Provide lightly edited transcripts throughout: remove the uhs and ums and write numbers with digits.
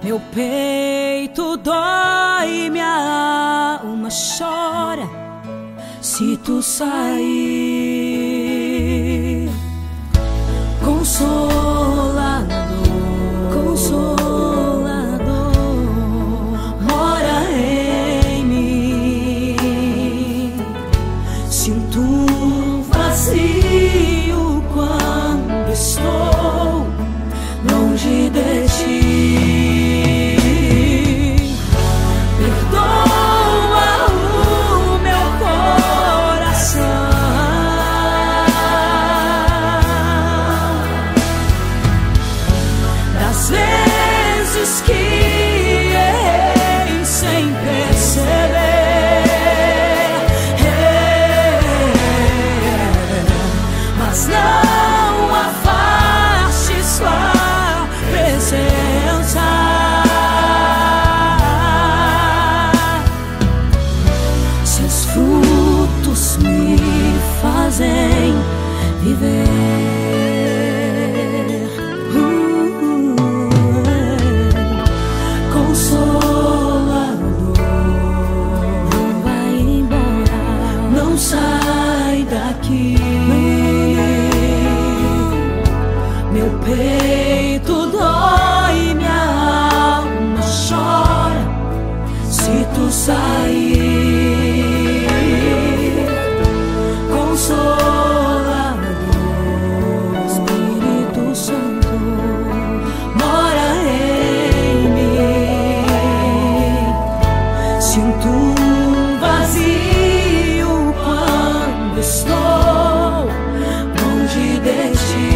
Meu peito dói, minha alma chora se tu sair. Consolador, Consolador, mora em mim. Sinto um vazio quando estou longe de ti. Que errei sem perceber, mas não afaste sua presença. Seus frutos me fazem viver. Consolador, não vai embora, não sai daqui. Meu peito dói, minha alma chora se tu sair. Consolador, Espírito Santo, mora em mim. Sinto um vazio quando estou longe de ti.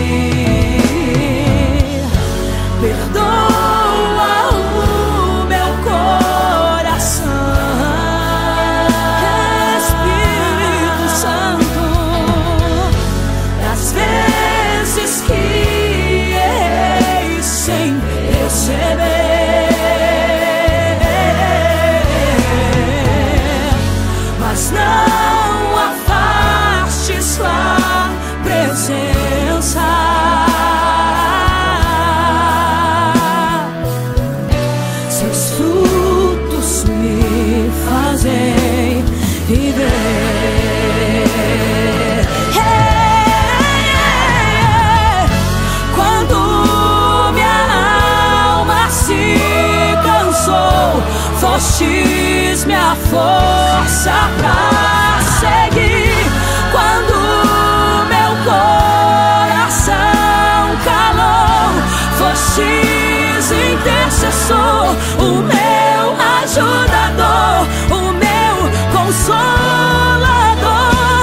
Perdoa o meu coração, Espírito Santo, das vezes que errei sem perceber, mas não afaste sua presença. Seus frutos me fazem viver. Quando minha alma se cansou, fostes minha força pra seguir. Quando meu coração calou, fostes intercessor, o meu ajudador, o meu consolador,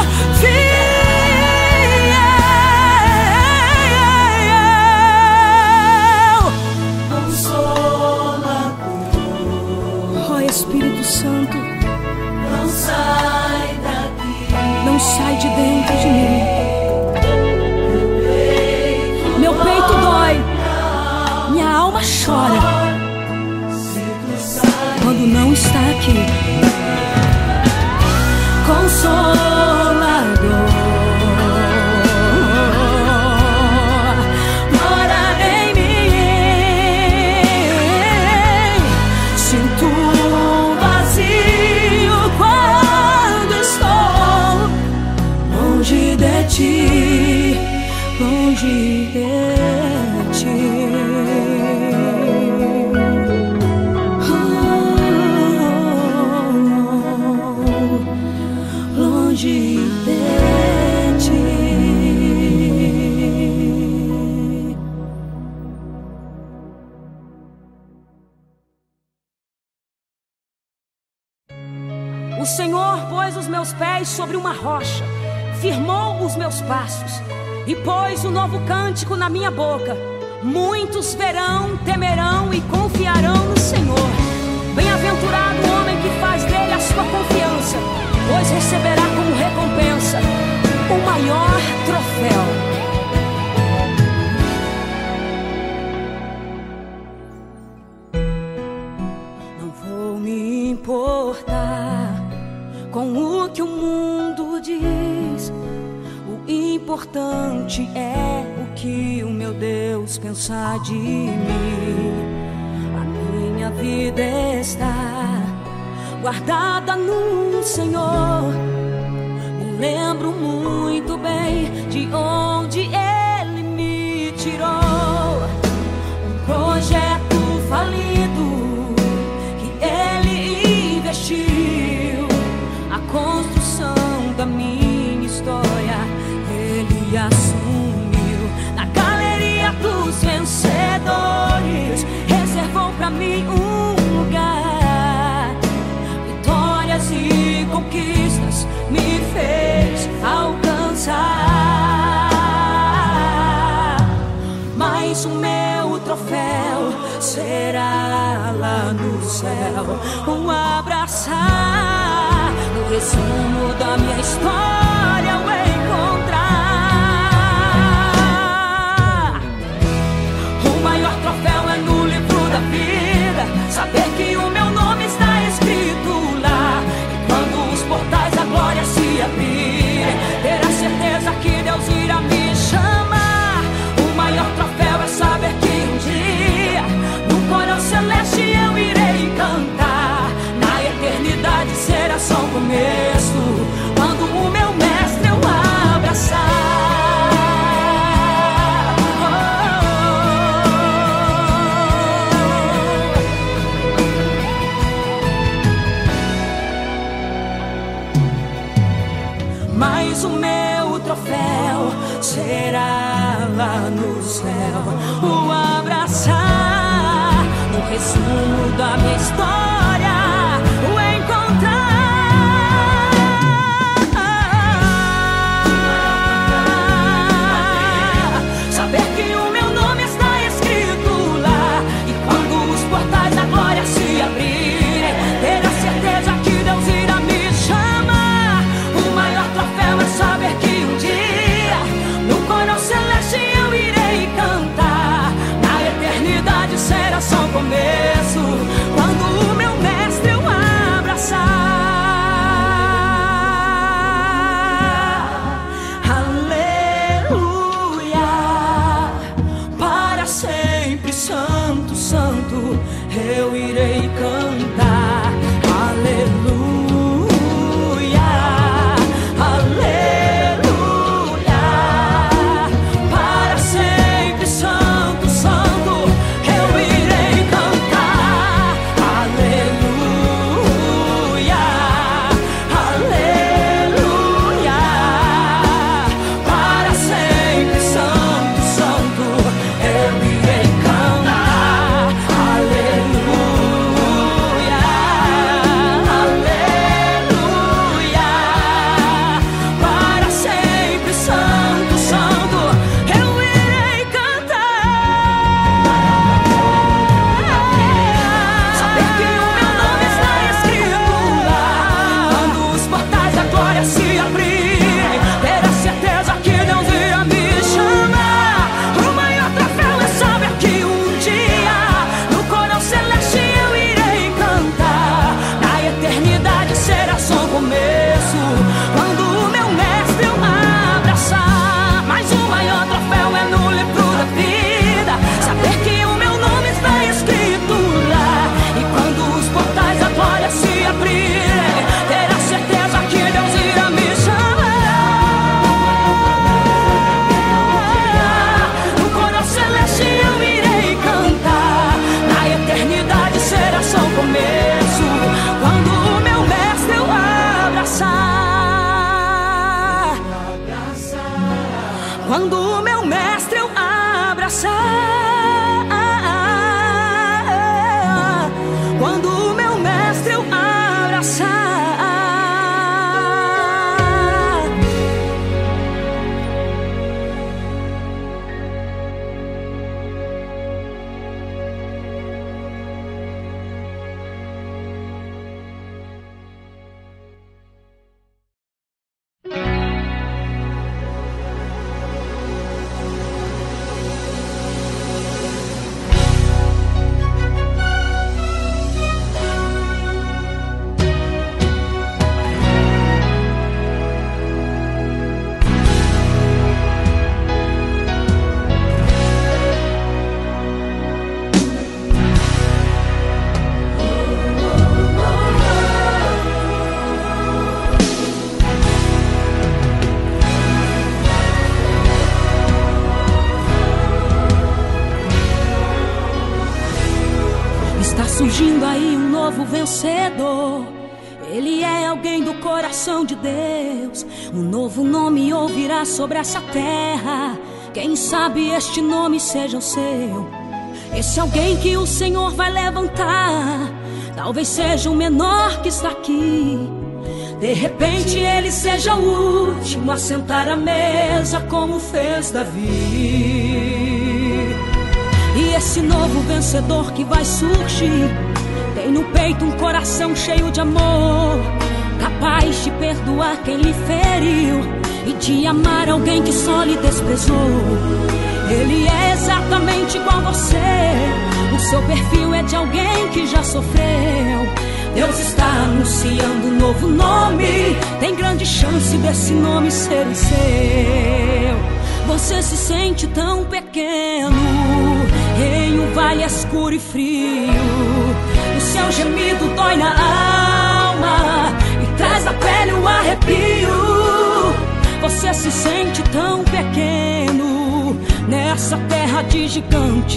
fiel. Consolador, ó Espírito Santo, não sai daqui, não sai de dentro de mim. Meu peito dói, minha alma chora quando não está aqui. Consolador, mora em mim. Sinto um vazio quando estou longe de ti, longe de ti. Longe de ti. O Senhor pôs os meus pés sobre uma rocha, firmou os meus passos e pôs um novo cântico na minha boca. Muitos verão, temerão e confiarão no Senhor. Bem-aventurado o homem que faz dele a sua confiança, pois receberá como recompensa o maior troféu. Não vou me importar com o que o mundo diz. O importante é o que o meu Deus pensar de mim. minha vida está guardada no Senhor. Me lembro muito bem de onde Ele me tirou. Um projeto falido que Ele investiu, a construção da minha história Ele assumiu. Na galeria dos vencedores reservou pra mim um lugar. Vitórias e conquistas me fez alcançar. Mas o meu troféu será lá no céu, um abraçar, no resumo da minha história o encontrar. O maior troféu é no livro da vida, saber que o meu nome está escrito lá. E quando os portais da glória se abrirem, ter a certeza que Deus irá me chamar. O maior troféu é saber que um dia no coro celeste eu irei cantar. Na eternidade será só o começo, quando o meu mestre eu abraçar. Mas o meu troféu será lá no céu, o abraçar, no resumo da minha história, o encontrar. Saber que o meu nome está escrito lá, e quando os portais da glória se abrirem, ter a certeza que Deus irá me chamar. O maior troféu é saber que um dia no coro celeste eu irei cantar. Na eternidade será só o começo, quando o meu mestre eu abraçar. Aleluia, para sempre santo, santo eu irei cantar. Aleluia, aleluia, para sempre santo, santo eu irei cantar. Aleluia, aleluia, para sempre santo, santo eu irei cantar. Aleluia. surgindo aí um novo vencedor. Ele é alguém do coração de Deus. Um novo nome ouvirá sobre essa terra. Quem sabe este nome seja o seu. Esse alguém que o Senhor vai levantar, talvez seja o menor que está aqui. De repente ele seja o último a sentar à mesa, como fez Davi. E esse novo vencedor que vai surgir tem no peito um coração cheio de amor, capaz de perdoar quem lhe feriu e de amar alguém que só lhe desprezou. Ele é exatamente igual a você. O seu perfil é de alguém que já sofreu. Deus está anunciando um novo nome. Tem grande chance desse nome ser o seu. Você se sente tão pequeno em um vale escuro e frio. O seu gemido dói na alma e traz na pele um arrepio. Você se sente tão pequeno nessa terra de gigante,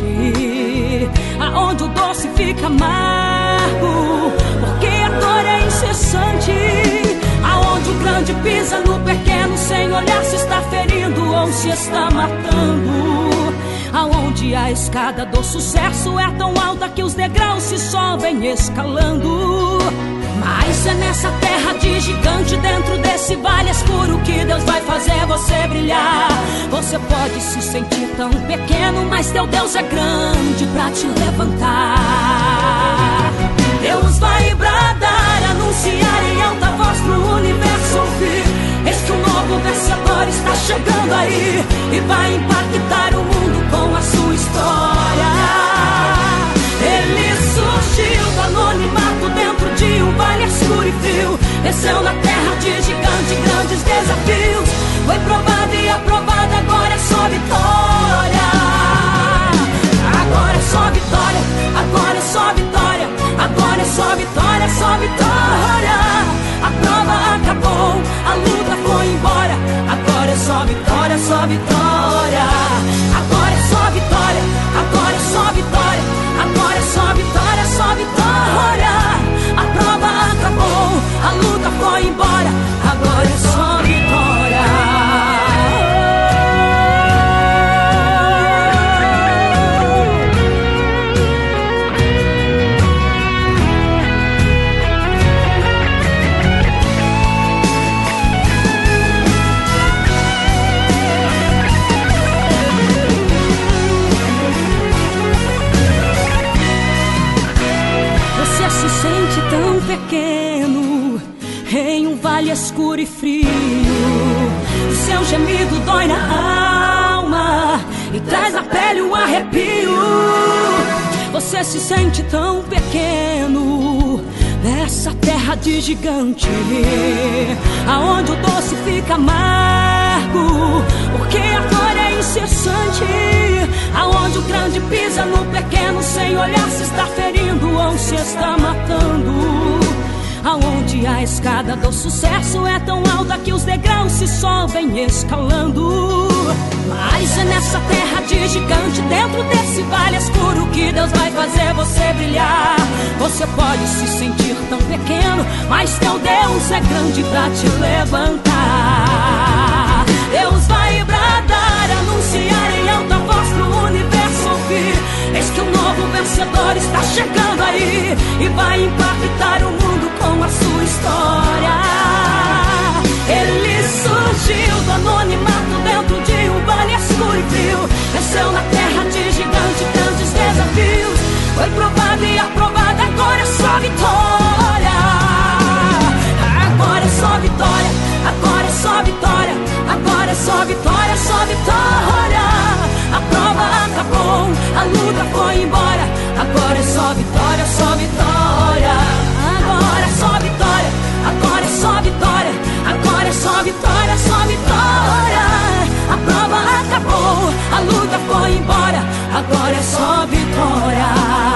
aonde o doce fica amargo, porque a dor é incessante. Aonde o grande pisa no pequeno sem olhar se está ferindo ou se está matando. Aonde a escada do sucesso é tão alta que os degraus se sobem escalando. Mas é nessa terra de gigante, dentro desse vale escuro, que Deus vai fazer você brilhar. Você pode se sentir tão pequeno, mas teu Deus é grande pra te levantar. Deus vai bradar, anunciar em alta voz pro universo ouvir. Eis que um novo vencedor está chegando aí e vai impactar o mundo com a sua história. Ele surgiu do anonimato dentro de um vale escuro e frio. Desceu na terra de gigante, grandes desafios. Foi provado e aprovado, agora é só vitória. Agora é só vitória, agora é só vitória. Agora é só vitória, só vitória. A prova acabou, a luta foi embora. Agora é só vitória, só vitória. Agora é só vitória, agora é só vitória. Agora é só vitória, só vitória. A prova acabou, a luta foi embora. Agora é só vitória. Se sente tão pequeno em um vale escuro e frio. O seu gemido dói na alma e traz na pele um arrepio. Você se sente tão pequeno nessa terra de gigante, aonde o doce fica amargo, porque a dor é incessante. Aonde o grande pisa no pequeno sem olhar se está ferindo ou se está matando. Aonde a escada do sucesso é tão alta que os degraus se sobem escalando. Mas é nessa terra de gigante, dentro desse vale escuro, que Deus vai fazer você brilhar. Você pode se sentir tão pequeno, mas teu Deus é grande pra te levantar. Deus vai bradar, anunciar em alta voz pro universo ouvir. Eis que um novo vencedor está chegando aí e vai impactar o mundo com a sua história. Ele surgiu do anonimato dentro de um vale escuro e frio. Desceu na terra de gigante, grandes desafios. Foi provado e aprovado, agora é só vitória. Agora é só vitória, agora é só vitória. Agora é só vitória, só vitória. A prova acabou, a luta foi embora. Agora é só vitória, só vitória. Agora é só vitória, agora é só vitória. Agora é só vitória, só vitória. A prova acabou, a luta foi embora. Agora é só vitória.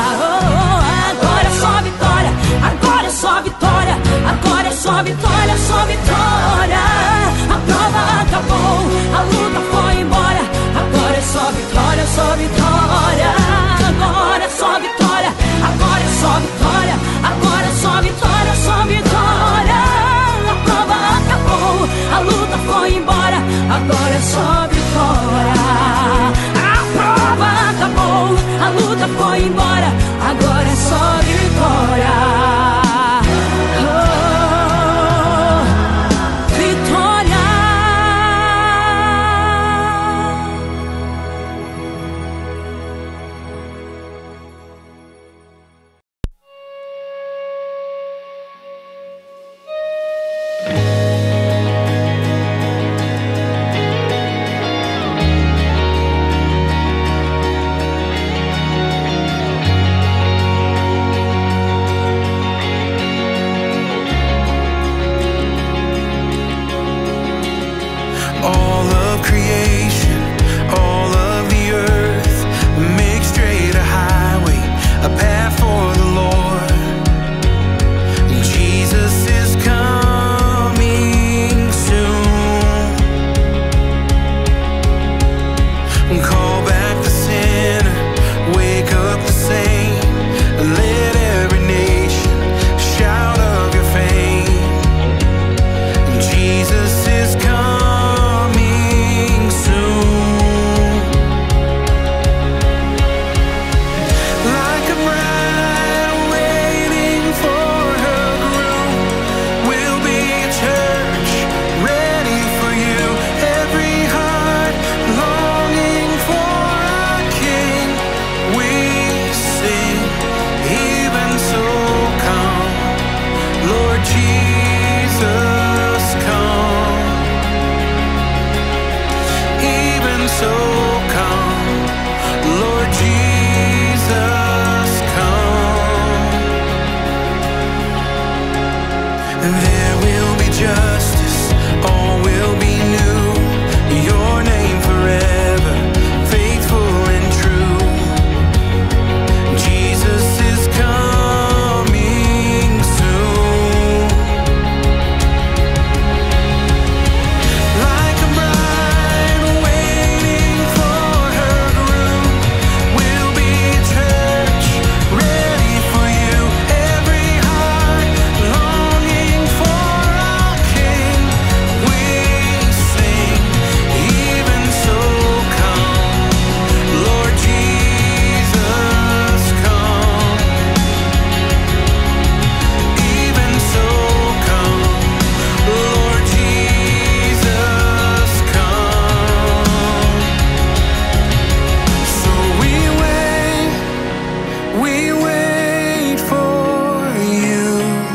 Agora é só vitória, agora é só vitória. Agora é só vitória, só vitória. A prova acabou, a luta foi embora. Agora é só vitória, só vitória. Agora é só vitória, agora é só We wait for you.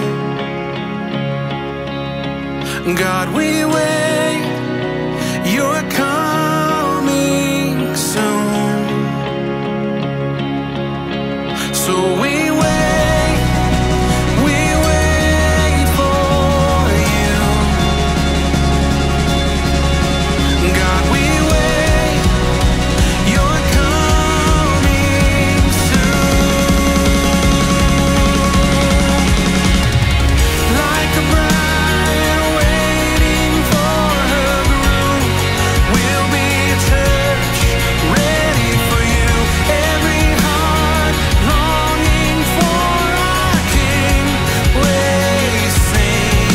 God, we wait. You're coming soon. So we wait for you. God, we wait. You're coming soon. Like a bride waiting for her groom, we'll be a church ready for you. Every heart longing for our King, we sing.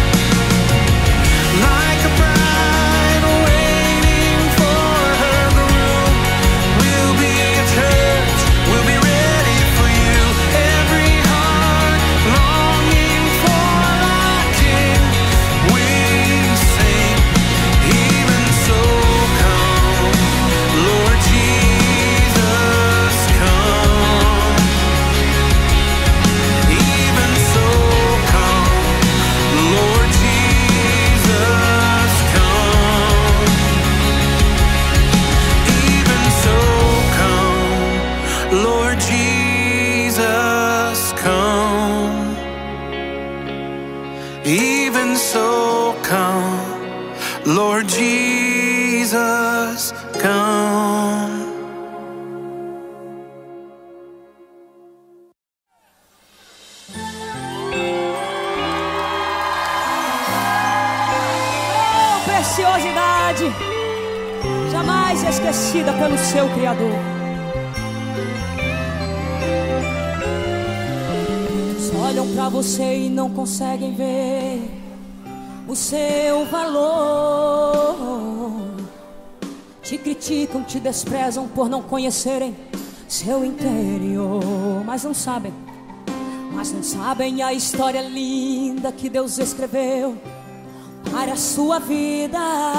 Like a bride waiting for her groom, we'll be a church, we'll be ready for you. Every heart longing for our King, we sing. Even so come, Lord Jesus, come. Even so come, Lord Jesus, come. Even so come, Lord Jesus, come. Even so come, Lord Jesus, come. Oh, preciosidade, jamais esquecida pelo seu Criador. Eles olham pra você e não conseguem ver o seu valor. Te criticam, te desprezam por não conhecerem seu interior. Mas não sabem a história linda que Deus escreveu para a sua vida.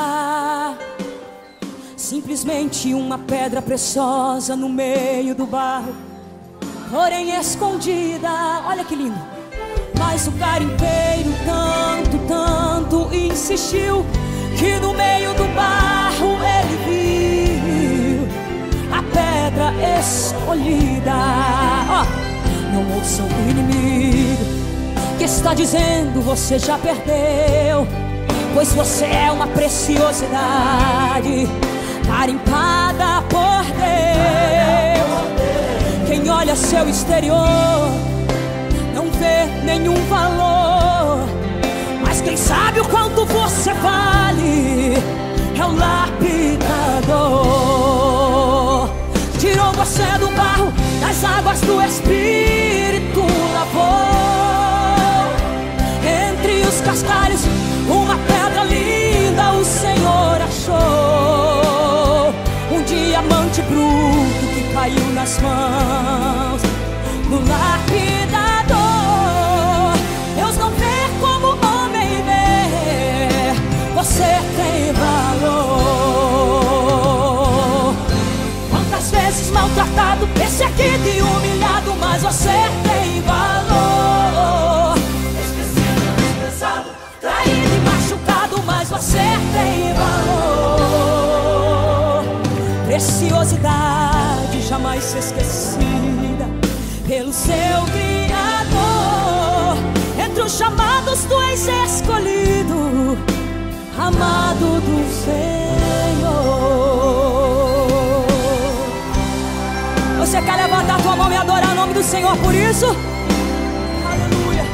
Simplesmente uma pedra preciosa no meio do barro, porém escondida. Olha que lindo. Mas o garimpeiro tanto insistiu, que no meio do barro ele viu a pedra escolhida. Não ouça o inimigo que está dizendo você já perdeu, pois você é uma preciosidade garimpada por Deus. Quem olha seu exterior não vê nenhum valor, mas quem sabe o quanto você vale é o lapidador. Tirou você do barro, das águas do Espírito lavou. Entre os cascalhos uma pedra linda o Senhor achou. Um diamante bruto que caiu nas mãos do lapidador. Deus não vê como o homem vê, você tem valor. Quantas vezes maltratado, perseguido e humilhado, mas você tem valor. Esquecido, desprezado, traído e machucado, mas você tem valor. Preciosidade jamais esquecida pelo seu Criador. Entre os chamados tu és escolhido, amado do Senhor. Você quer levantar tua mão e adorar o nome do Senhor por isso? Aleluia.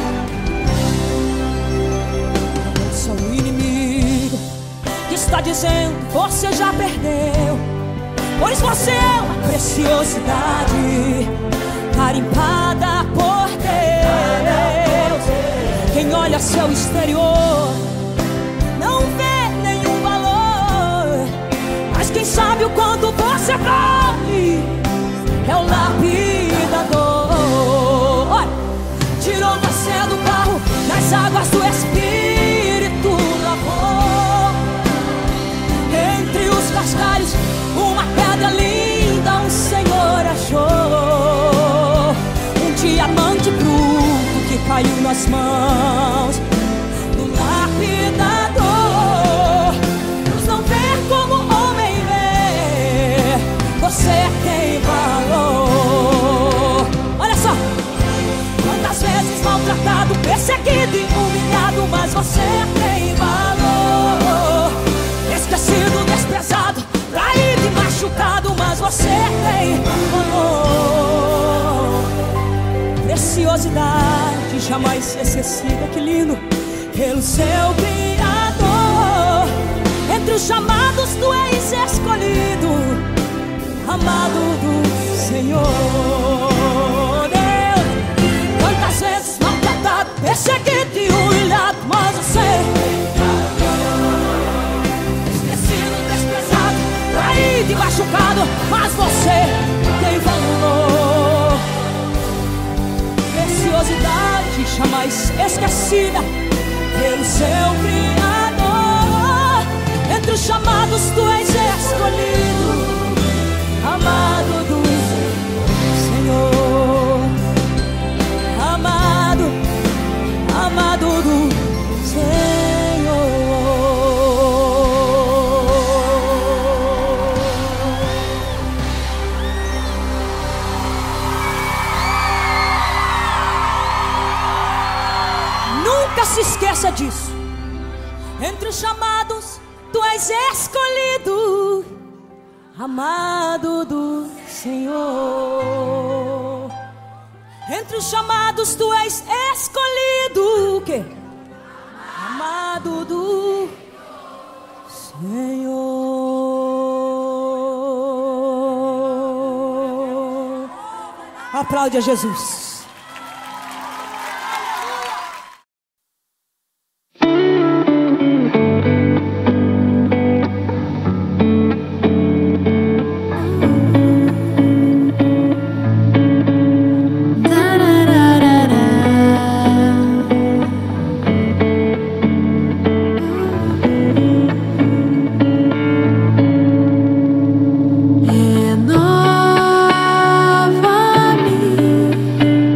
Ouça o inimigo que está dizendo você já perdeu, pois você é uma preciosidade garimpada por Deus. Quem olha seu exterior não vê nenhum valor, mas quem sabe o quanto você vale é o lapidador. Olha, tirou você do barro, nas águas do Espírito lavou. Entre os cascalhos uma pedra linda o Senhor achou. nas mãos do lapidador. Deus não vê como o homem vê, você tem valor. Olha só, quantas vezes maltratado, perseguido e humilhado, mas você tem valor. Esquecido, desprezado, traído e machucado, mas você tem valor. Preciosidade jamais esquecida, que lindo, pelo seu Criador. Entre os chamados tu és escolhido, amado do Senhor. Deus, quantas vezes maltratado, perseguido e humilhado, mas você esquecido, desprezado, traído e machucado, mas você tem valor. Preciosidade jamais esquecida pelo seu Criador. Entre os chamados tu és escolhido, amado do Senhor. Amado, amado do Senhor. Nunca se esqueça disso. Entre os chamados tu és escolhido, amado do Senhor. Entre os chamados tu és escolhido, o quê? Amado do Senhor. Aplaude a Jesus. Renova-me.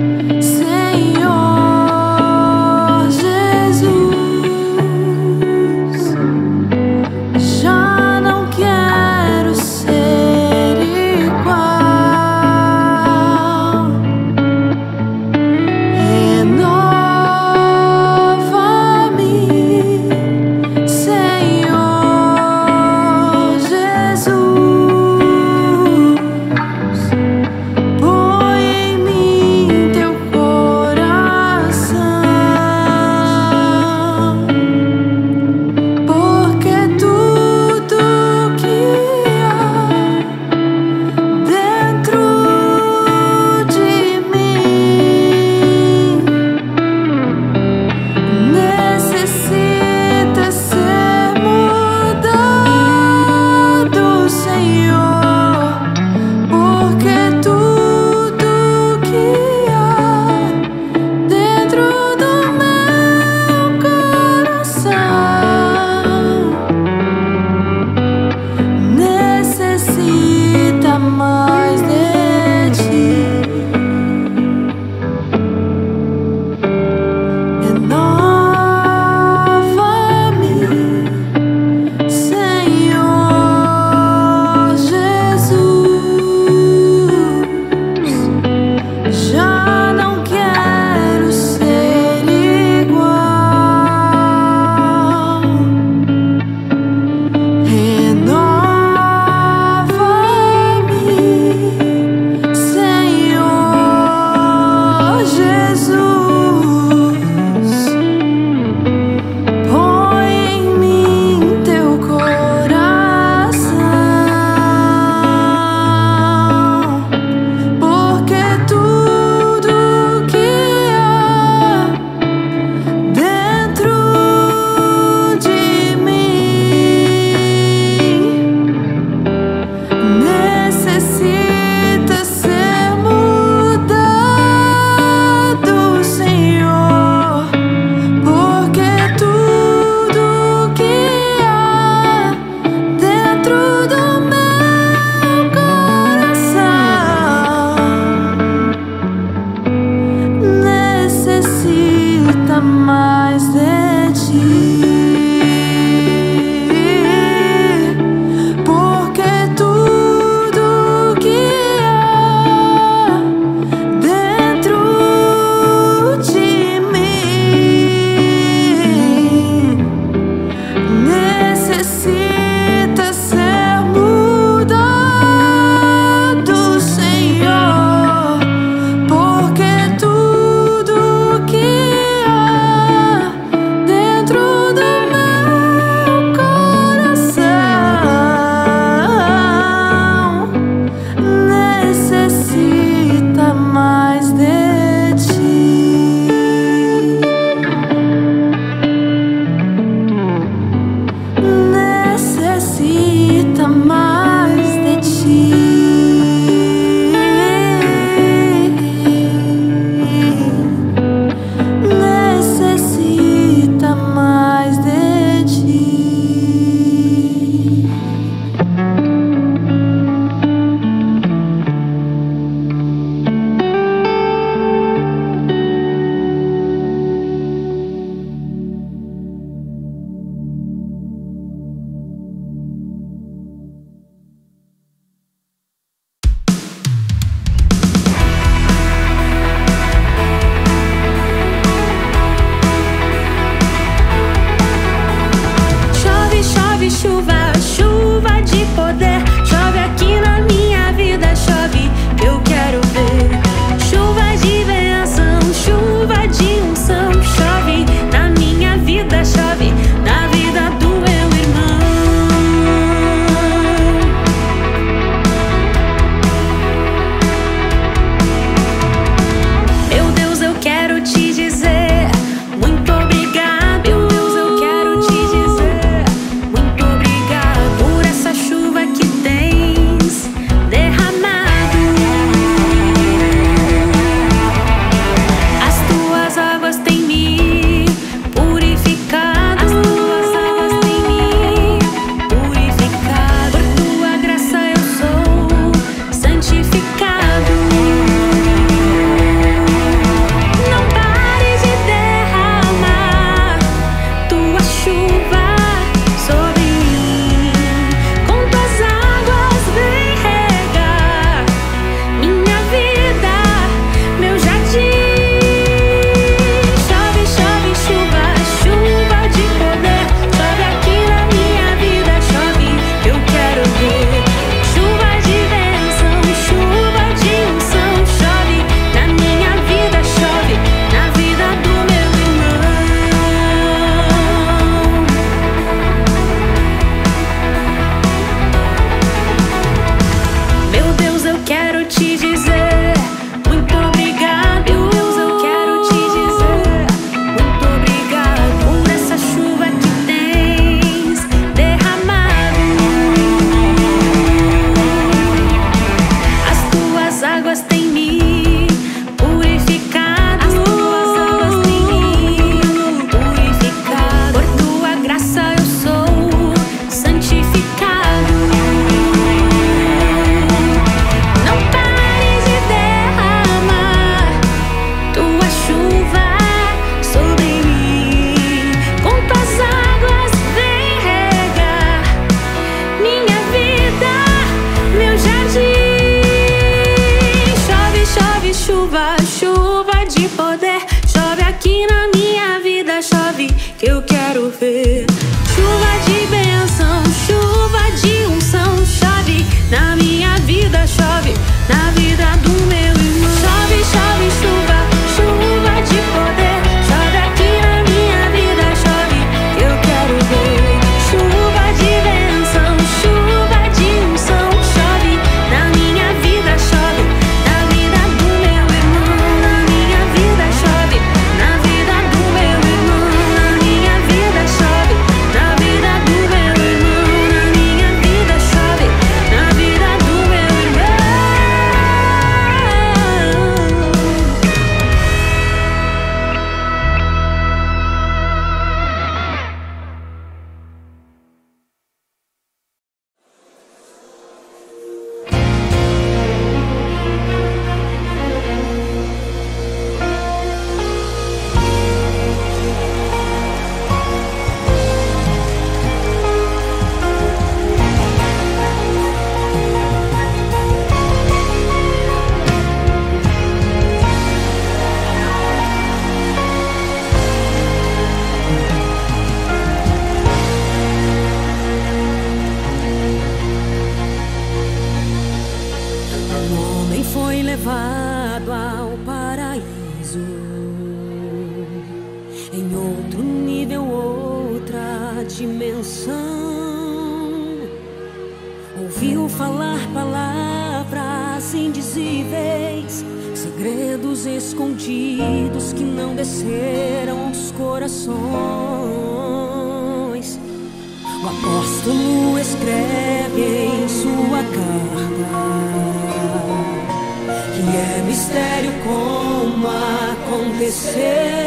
chuva, chuva de poder. Chove aqui na minha vida, chove que eu quero ver. Chuva de bênção, chuva de unção. Chove na minha vida, chove na vida do meu irmão. Chove, chove, chuva, chuva de poder. Chove aqui na minha vida, chove que eu quero ver. Chuva de bênção, chuva de unção. Chove na minha vida, chove na vida do meu irmão. Na minha vida chove, na vida do meu irmão. Na minha vida chove, na vida do meu irmão. Na minha vida chove, na vida do meu irmão. O homem foi levado ao paraíso, em outro nível, outra dimensão. Ouviu falar palavras indizíveis, segredos escondidos que não desceram aos corações. O apóstolo escreve em sua carta que é mistério como aconteceu.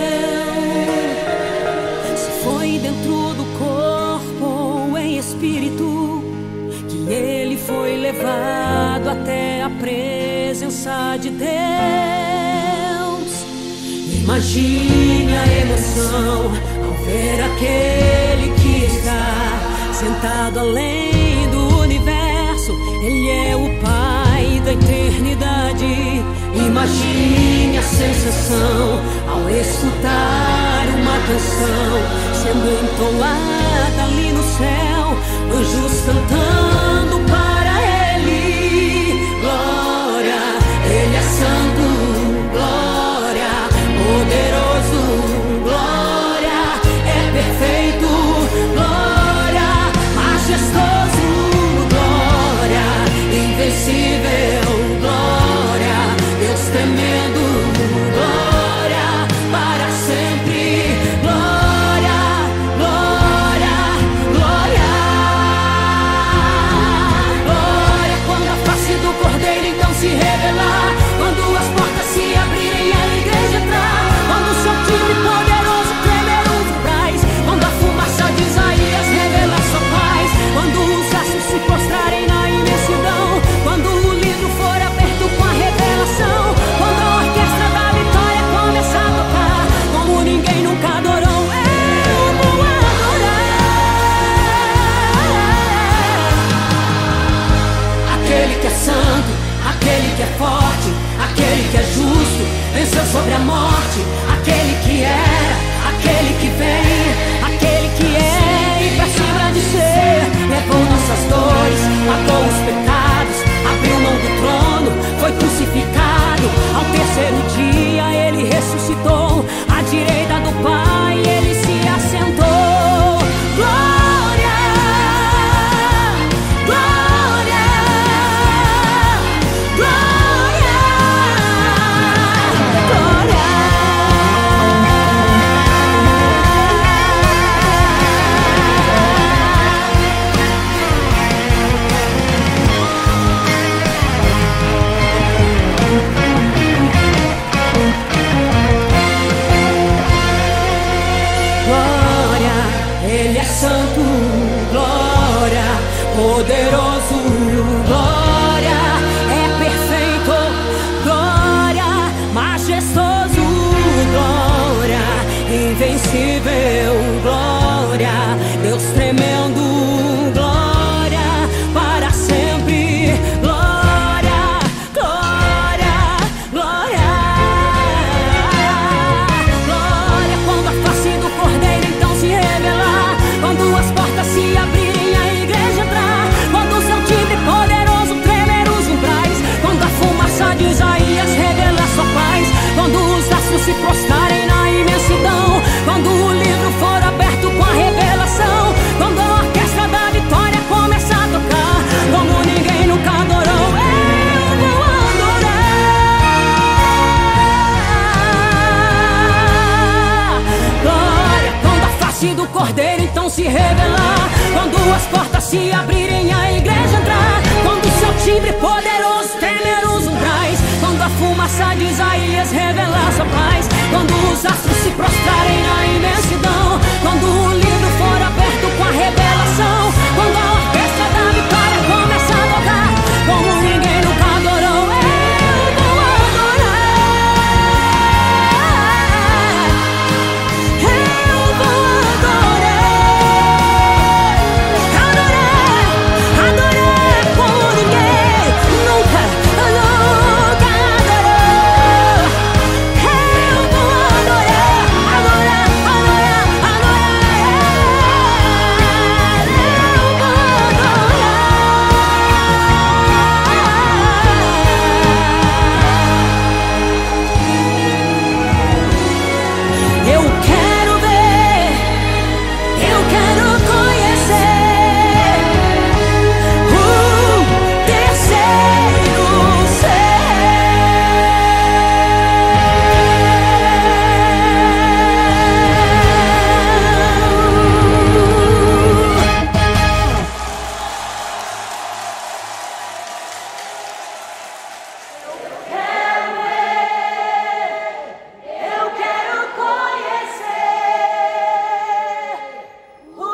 Se foi dentro do corpo ou em espírito, que ele foi levado até a presença de Deus. Imagine a emoção ao ver aquele que está sentado além do universo. Ele é o Pai da eternidade. Imagine a sensação ao escutar uma canção sendo entoada ali no céu, anjos cantando para ele. Glória, ele é santo. Glória, poderoso. Glória, é perfeito. Glória, majestoso. Glória, invencível. Glória, Deus tremendo. Glória, para sempre. Glória, glória, glória. Glória, quando a face do Cordeiro então se revelar, quando as portas se abrirem e a igreja entrar, quando o seu time poderoso tremer os umbrais, quando a fumaça de Isaías revelar sua paz, quando os astros se prostrarem na imensidão, quando o livro for aberto com a revelação, quando a orquestra da vitória começar a tocar, como ninguém nunca adorou, eu vou adorar. Aquele que é santo, aquele que é forte, aquele que é justo, venceu sobre a morte, aquele que era, aquele que vem, aquele que é e pra cima de ser, levou nossas dores, pagou os pecados, abriu mão do trono, foi crucificado. Ao terceiro dia ele ressuscitou, à direita do Pai ele se assentou. Glória, glória, glória, glória. Glória, ele é santo. Glória, poderoso. Glória, é perfeito. Glória, majestoso. Glória, invencível. Glória, Deus tremendo. Glória, para sempre. Glória, glória, glória. revelar. Quando as portas se abrirem, a igreja entrar. Quando o seu timbre poderoso tremer os umbrais. Quando a fumaça de Isaías revelar sua paz. Quando os astros se prostrarem na imensidão. Quando o livro for aberto com a revelação. Quando a orquestra da vitória começa a tocar como ninguém nunca adorou, eu vou adorar. Eu vou adorar. Adorar como ninguém nunca adorou. Eu vou adorar, adorar, adorar, adorar. Eu quero ver, eu quero conhecer o terceiro Eu quero conhecer o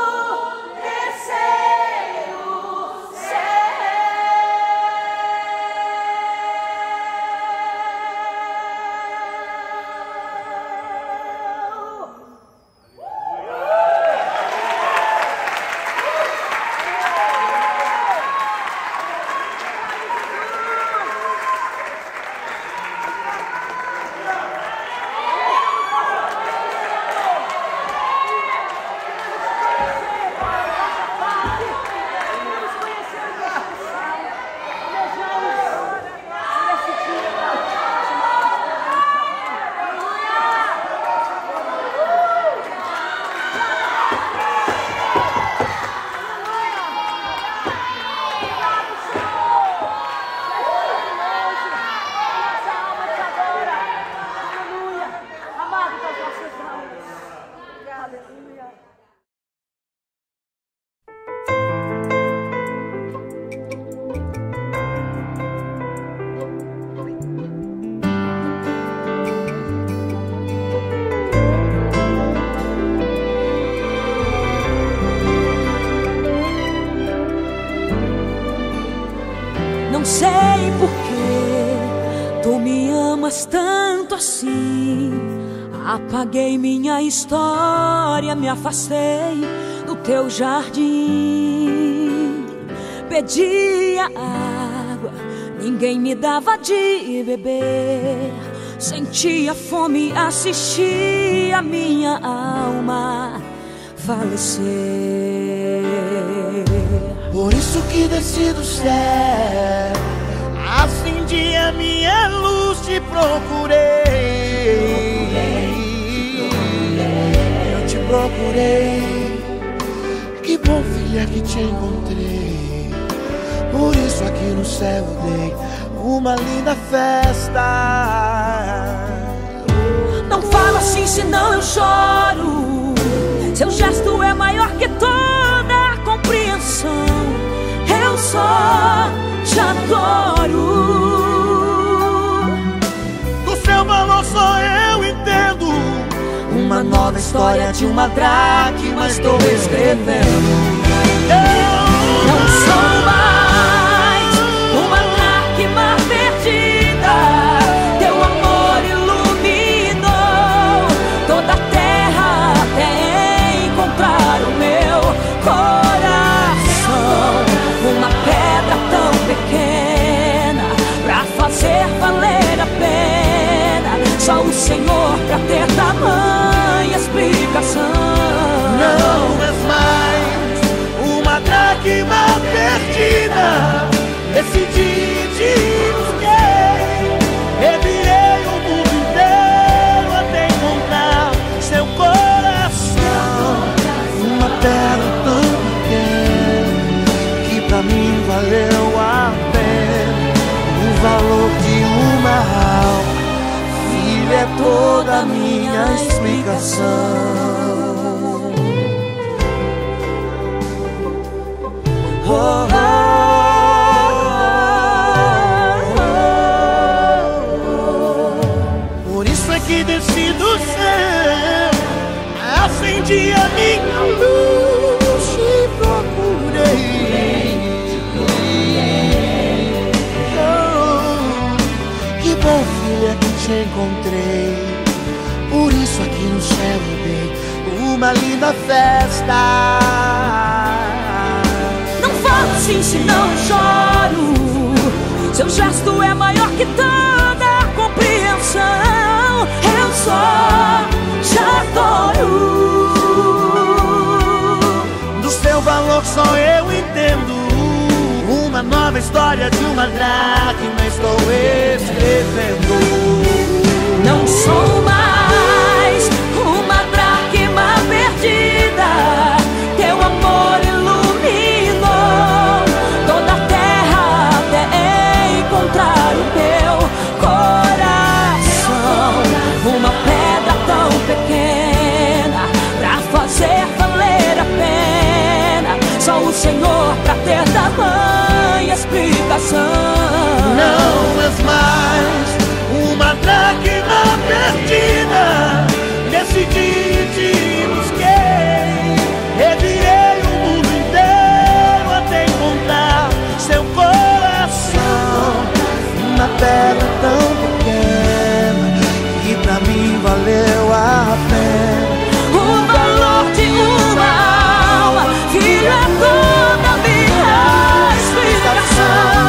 Não sei porquê tu me amas tanto assim. Apaguei minha história, me afastei do teu jardim. Pedia água, ninguém me dava de beber. Sentia fome, assistia a minha alma falecer. Por isso que desci do céu, acendi a minha luz, te procurei. Eu te procurei. Que bom, filha, que te encontrei. Por isso aqui no céu dei uma linda festa. Não fala assim, senão eu choro. Seu gesto é maior que toda a compreensão. Eu só te adoro. Do seu valor só eu entendo. Uma nova história de uma dracma estou escrevendo. Eu não sou mais uma dracma perdida. Teu amor iluminou toda a terra até encontrar o meu coração. Uma pedra tão pequena pra fazer valer a pena. Só o Senhor pra ter tamanha explicação. Não és mais uma dracma perdida. Decidi te busquei. Revirei o mundo inteiro até encontrar seu coração. Uma pedra tão pequena que pra mim valeu a pena. O valor de uma alma, filha, é toda a minha explicação. Por isso é que desci do céu, acendi a minha luz e procurei. Oh, que bom, filha, que te encontrei. Por isso aqui no céu eu dei uma linda festa. Não falo assim se não choro, seu gesto é maior que toda compreensão. Eu só te adoro. Do seu valor só eu entendo. Uma nova história de uma dracma estou escrevendo. Não sou mais uma dracma perdida. Teu amor iluminou toda a terra até encontrar o teu coração. Uma pedra tão pequena pra fazer valer a pena. Só o Senhor pra ter tamanha explicação. Não és mais uma dracma perdida. Decidi te busquei, revirei o mundo inteiro até encontrar seu coração. Uma pedra tão pequena que pra mim valeu a pena. O valor de uma alma, filho, é toda a minha explicação.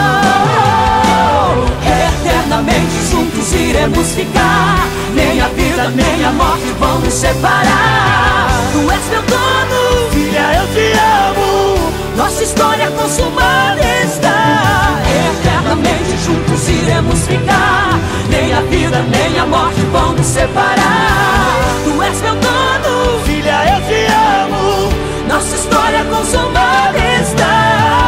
Eternamente juntos iremos ficar. Nem a vida nem a morte vão nos separar. Tu és meu dono, Filha, eu te amo. nossa história consumada está. Eternamente juntos iremos ficar. Nem a vida nem a morte vão nos separar. Tu és meu dono, Filha, eu te amo. nossa história consumada está.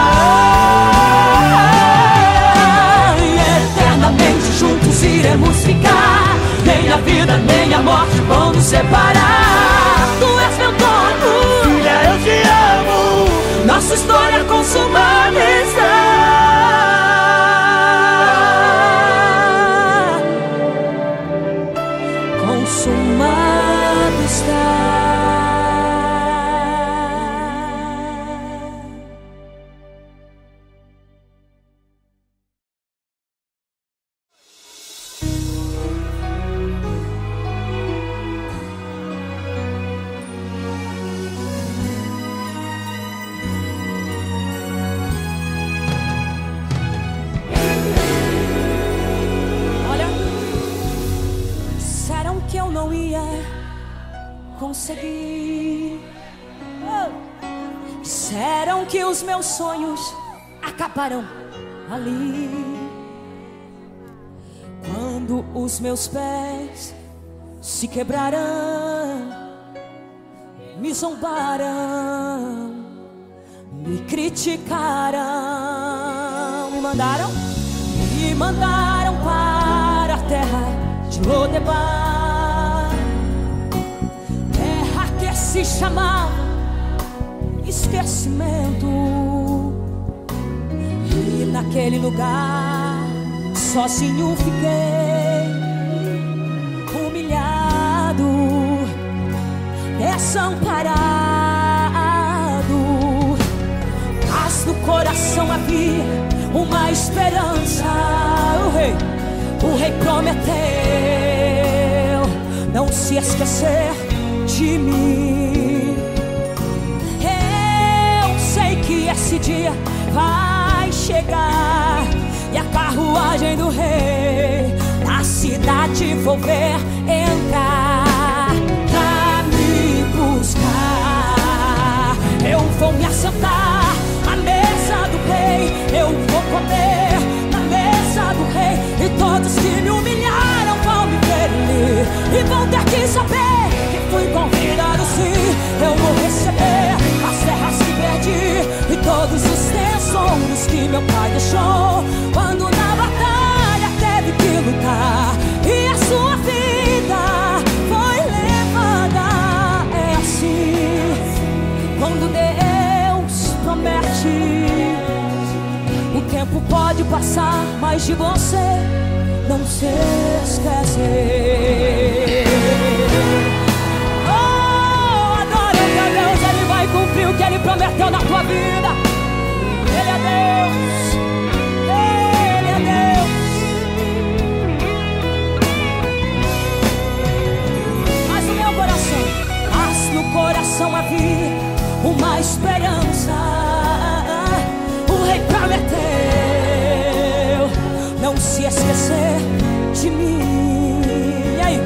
Eternamente juntos iremos ficar. Nem a vida nem a morte vão nos separar. Tu és meu dono, Filha, eu te amo. nossa história consumada está. Consumado está. Consegui. Disseram que os meus sonhos acabarão ali. Quando os meus pés se quebrarão, me zombarão, me criticarão. Me mandaram para a terra de Lodebar, terra que se chamava esquecimento. E naquele lugar sozinho fiquei, humilhado, desamparado. Mas no coração havia uma esperança. O rei prometeu não se esquecer de mim. Eu sei que esse dia vai chegar e a carruagem do rei na cidade vou ver entrar pra me buscar. Eu vou me assentar à mesa do rei, eu vou comer na mesa do rei, e todos que me humilharam vão me ver ali e vão ter que saber que fui convidado sim. Eu vou receber as terras que perdi e todos os tesouros que meu pai deixou quando na batalha teve que lutar, e a sua vida pode passar, mas de você não se esquece. Oh, adora o teu Deus, Ele vai cumprir o que Ele prometeu na tua vida. Ele é Deus, Ele é Deus. Mas no meu coração, no coração havia uma esperança. O Rei prometeu não se esquecer de mim. E aí?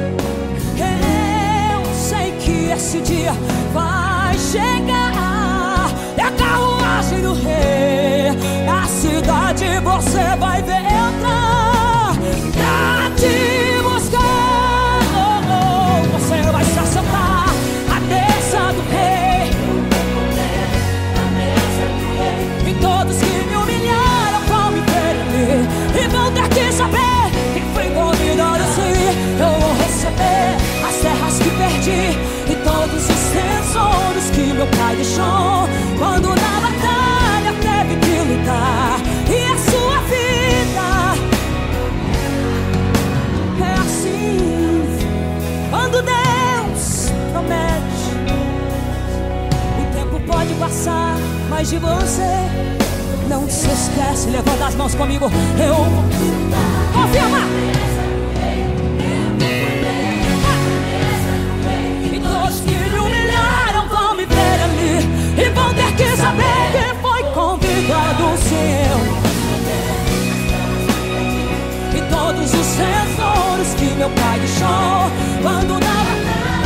Eu sei que esse dia vai chegar. É a carruagem do Rei, na cidade você vai ver entrar pra te buscar. Você vai se assentar à mesa do Rei. E todos que me humilharam vão me ver ali, e vão ter que saber quem foi convidado assim. Eu vou receber as terras que perdi e todos os tesouros que meu pai deixou quando na batalha teve que lutar. E a sua vida é assim. Quando Deus promete, o tempo pode passar, mas de você não se esquece. Levanta as mãos comigo. Eu vou confirma. E todos que me humilharam vão me ver ali, e vão ter que saber quem foi convidado seu. E todos os tesouros que meu pai deixou quando na batalha.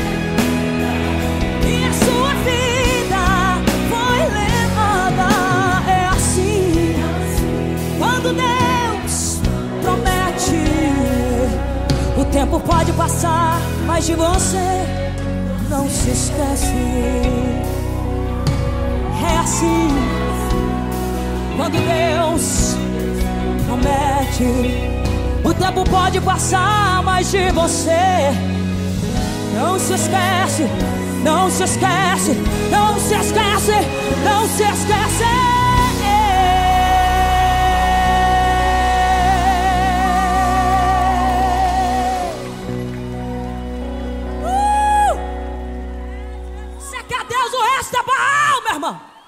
E a sua vida foi levada. É assim. Quando Deus promete, o tempo pode passar, mas de você não se esquece. É assim. Quando Deus promete, o tempo pode passar, mas de você não se esquece. Não se esquece, não se esquece, não se esquece. Você quer Deus, o resto é Baal, meu irmão.